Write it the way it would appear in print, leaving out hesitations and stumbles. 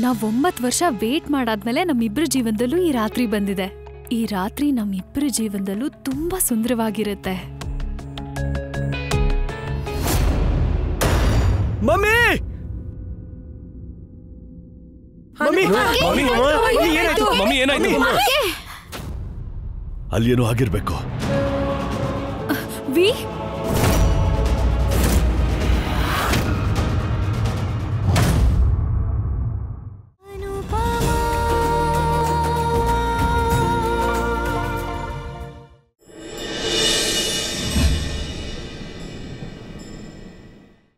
ನಾವ್ 9 ವರ್ಷ ವೇಟ್ ಮಾಡಾದ್ಮೇಲೆ ನಮ್ಮಿಬ್ರ ಜೀವನದಲ್ಲೂ ಈ ರಾತ್ರಿ ಬಂದಿದೆ. ಈ ರಾತ್ರಿ ನಮ್ಮಿಬ್ರ ಜೀವನದಲ್ಲೂ ತುಂಬಾ ಸುಂದರವಾಗಿರುತ್ತೆ. ಮಮ್ಮಿ ಅಲ್ಲೇನೋ ಆಗಿರ್ಬೇಕು. ವಿ